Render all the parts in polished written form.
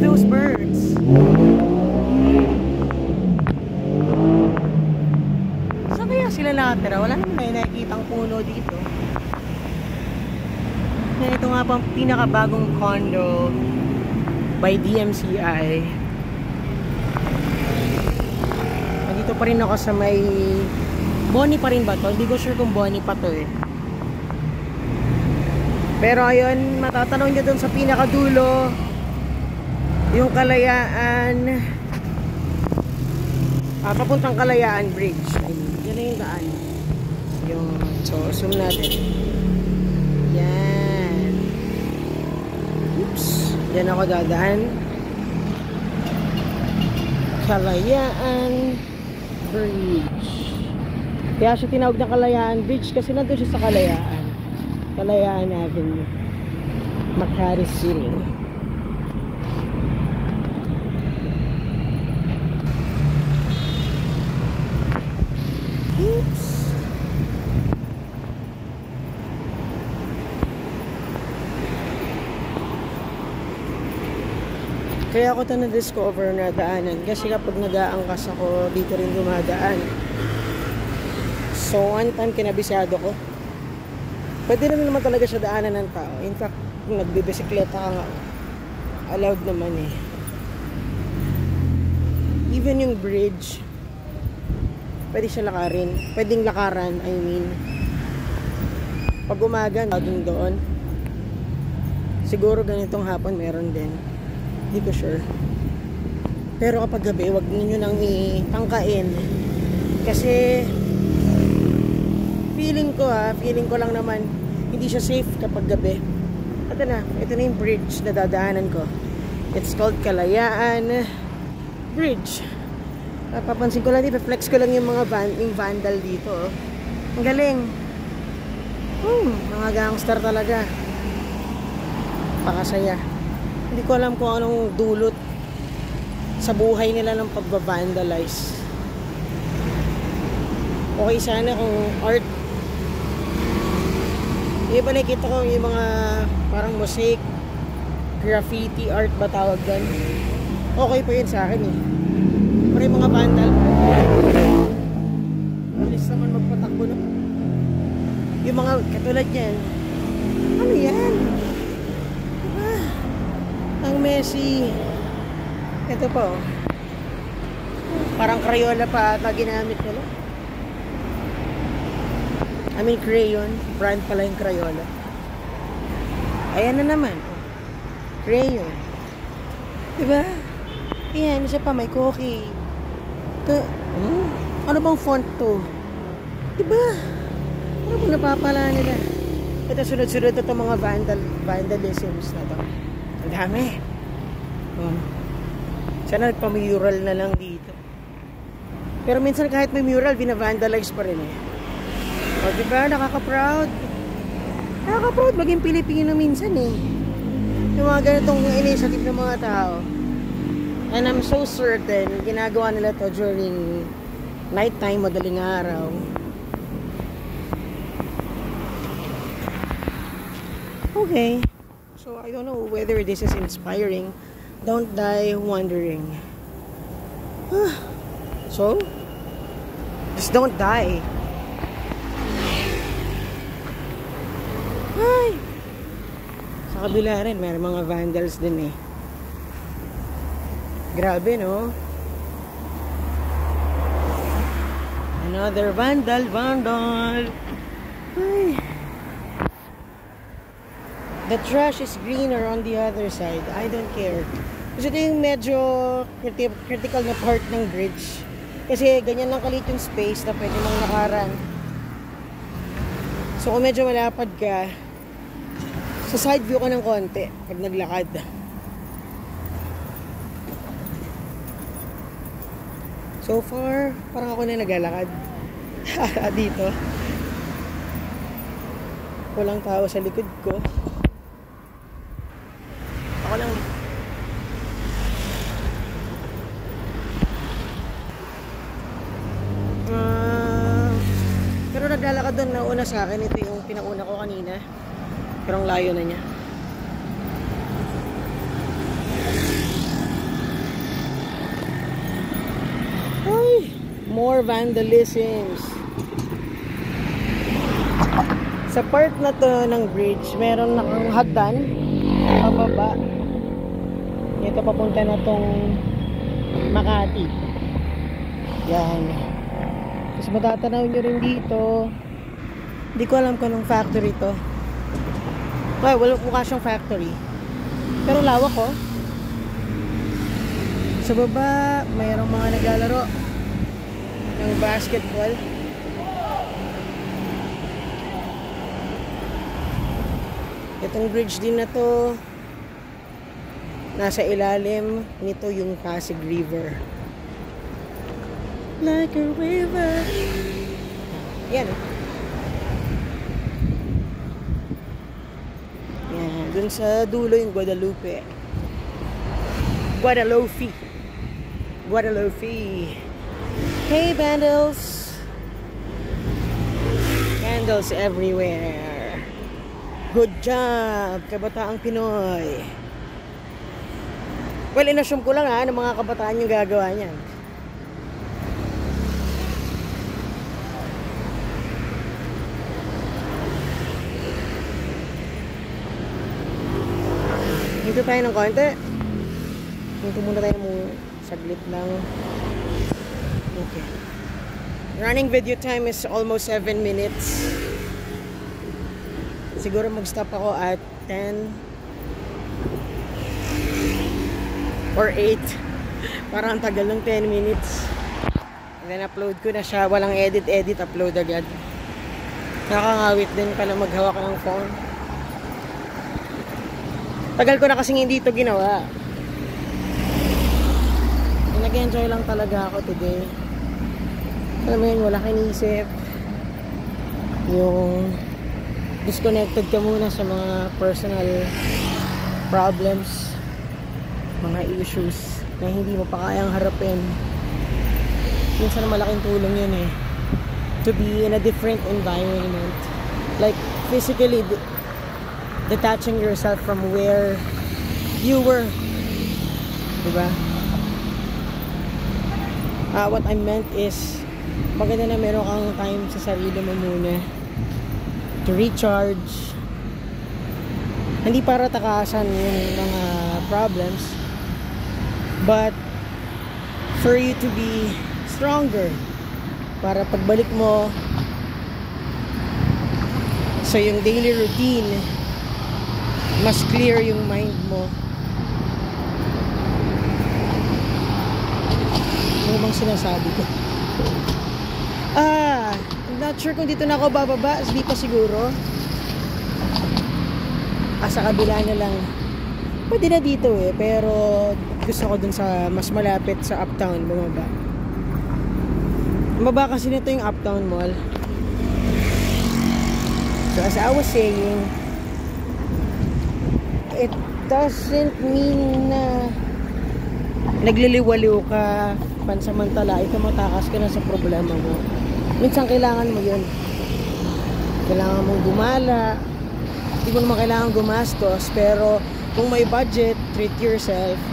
those birds? Saan kaya sila nakatira? Wala naman na nakikitang puno dito. Ito nga pang pinakabagong condo by DMCI. Nandito pa rin ako sa may Bonnie pa rin ba to? Hindi ko sure kung Bonnie pa to eh. Pero ayun, matatanong nyo dun sa pinakadulo, yung Kalayaan, papuntang Kalayaan Bridge. Yan na yung daan. So, zoom natin. Yan. Oops. Yan ako dadaan. Kalayaan Bridge. Kaya siya tinawag na Kalayaan Bridge kasi nandun siya sa Kalayaan. Kalayaan Avenue, Makati City. Oops. Kaya ako ito na-discover na daanan kasi kapag nag-aangkas ako dito rin dumadaan. So one time kinabisado ko, pwede naman talaga siya daanan ng tao. In fact, kung nagbibisikleta ka nga, allowed naman eh. Even yung bridge, pwede siya lakarin. Pwedeng lakaran, I mean. Pag umaga, doon. Siguro ganitong hapon meron din. Hindi ko sure. Pero kapag gabi, wag ninyo nang itangkain. Kasi, feeling ko lang naman, hindi siya safe kapag gabi. Ito na yung bridge na dadaanan ko. It's called Kalayaan Bridge. Papansin ko lang, i-flex ko lang yung mga vandal dito. Oh. Ang galing. Mga gangster talaga. Pakasaya. Hindi ko alam kung anong dulot sa buhay nila ng pagba-vandalize. Okay sana kung art. Yung ba nakikita ko yung mga parang mosaic, graffiti art ba tawag doon? Okay pa yun sa akin eh. Pero yung mga vandal, bilis naman magpatakbo na. Yung mga katulad yan, ano yan? Diba? Ang messy. Ito pa oh. Parang Crayola pa ata ginamit nila. I mean crayon. Brand pala yung Crayola. Ayan na naman. Crayon. Diba? Ayan, siya pa may cookie. Ito. Ano bang font to? Diba? Ano bang napapala nila? Ito sunod-sunod ito mga vandalisms na to. Ang dami. Sana nagpa-mural na lang dito. Pero minsan kahit may mural, binavandalize pa rin eh. O diba, nakaka-proud. Nakaka-proud maging Pilipino minsan eh. Yung mga ganitong initiative ng mga tao. And I'm so certain, ginagawa nila to during nighttime, madaling araw. Okay. So, I don't know whether this is inspiring. Don't die wondering. So, just don't die. Ay! Sa kabila rin, may mga vandals din eh. Grabe, no? Another vandal. Ay. The trash is greener on the other side. I don't care. Kasi ito yung medyo critical na part ng bridge. Kasi ganyan lang kalit yung space na pwede mong lakaran. So kung medyo malapad ka, sa side view ka ng konti pag naglakad. So far, parang ako na naglalakad dito. Walang tao sa likod ko. Ako lang. Pero naglalakad doon na una sa akin. Ito yung pinauna ko kanina. Pero ang layo na niya. More vandalisms. Sa part na to ng bridge, meron nakang hagdan pababa. Ito papunta na tong Makati. Yan. Tapos matatanaw nyo rin dito. Hindi ko alam kung anong factory to. Well, wala mukha siyang factory. Pero lawak oh. Sa baba, mayroong mga naglalaro ng basketball. Itong bridge din na to, nasa ilalim nito yung Pasig River. Like a river. Yan. Yan. Dun sa dulo yung Guadalupe. Guadalupe. Hey, vandals. Candles everywhere. Good job, kabataang Pinoy. Well, inassume ko lang ng mga kabataan yung gagawa niyan. Dito tayo ng konti. Dito muna tayo saglit lang. Okay. Running video time is almost 7 minutes. Siguro mag-stop ako at 10 or 8. Parang tagal ng 10 minutes. And then upload ko na siya. Walang edit, upload agad. Nakakangawit din pala maghawak ng phone. Tagal ko na kasing hindi ito ginawa. Nag-enjoy lang talaga ako today. Alam mo yun, wala kang inisip. Yung disconnected ka muna sa mga personal problems, mga issues na hindi mo pa kayang harapin. Minsan malaking tulong yun to be in a different environment, like physically detaching yourself from where you were, diba? What I meant is maganda na meron kang time sa sarili mo muna to recharge. Hindi para takasan yung mga problems, but for you to be stronger, para pagbalik mo sa yung daily routine, mas clear yung mind mo. Ano bang sinasabi ko? I'm not sure kung dito na ako bababa. Hindi pa siguro. Sa kabila na lang. Pwede na dito pero gusto ko dun sa mas malapit sa Uptown bumaba. Bumaba kasi nito yung Uptown Mall. So as I was saying, it doesn't mean na nagliliwaliw ka pansamantala, tumatakas ka na sa problema mo. Minsan kailangan mo yun. Kailangan mong gumala. Hindi mo naman kailangan gumastos, pero kung may budget, treat yourself.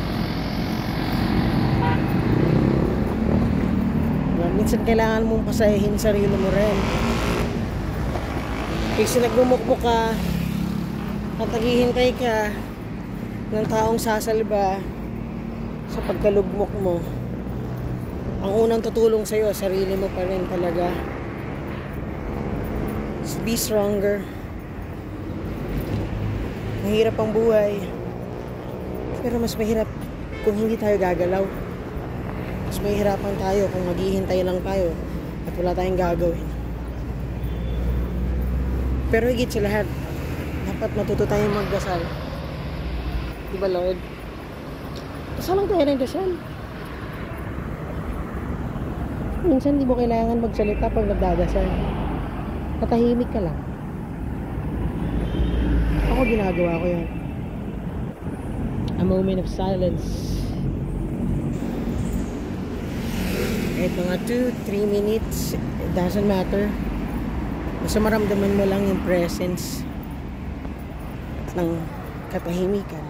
Minsan kailangan mong pasahin sarili mo rin. Kasi nagmumukmuk ka at naghihintay ka ng taong sasalba sa pagkalugmok mo, ang unang tutulong sa'yo, sarili mo pa rin talaga. Just be stronger. Mahirap ang buhay, pero mas mahirap kung hindi tayo gagalaw. Mas mahirapan tayo kung maghihintay lang tayo at wala tayong gagawin. Pero higit sa lahat, dapat matuto tayong magdasal. Diba, Lord? Dasal lang tayo ng dasal. Minsan di mo kailangan magsalita pag nagdadasal. Patahimik ka lang. Ako ginagawa ko yun. A moment of silence. Kahit mga 2-3 minutes, it doesn't matter. Basta maramdaman mo lang yung presence ng katahimikan.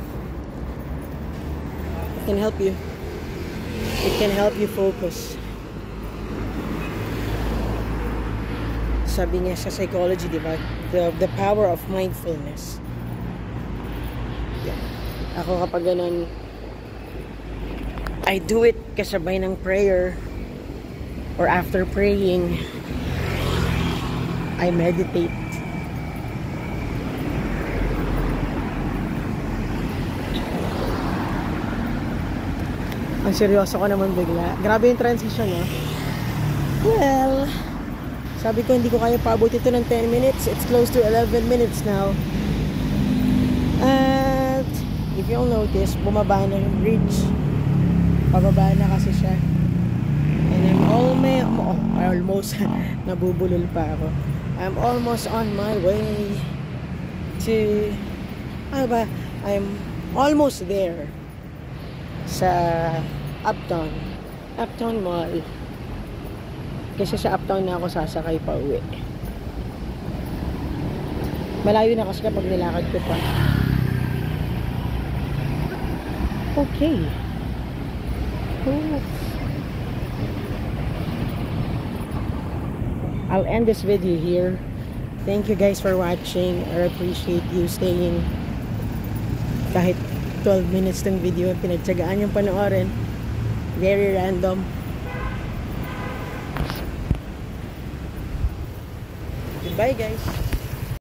It can help you. It can help you focus. sabi niya sa psychology, di ba? The power of mindfulness. Yeah. Ako kapag ganun, I do it kasabay ng prayer or after praying, I meditate. Ang seryoso ko naman bigla. Grabe yung transition, no? Well, sabi ko hindi ko kaya paabot ito ng 10 minutes. It's close to 11 minutes now. At if you'll notice, bumaba na yung bridge. Pababa na kasi siya. And I'm almost nabubulol pa ako. I'm almost on my way to I'm almost there sa Uptown Mall. Kasi sa Uptown na ako sasakay pa uwi. Malayo na kasi kapag nilakad ko pa. Okay. I'll end this video here. Thank you guys for watching. I appreciate you staying kahit 12 minutes ng video. Pinagtsagaan yung panoorin. Very random. Goodbye guys.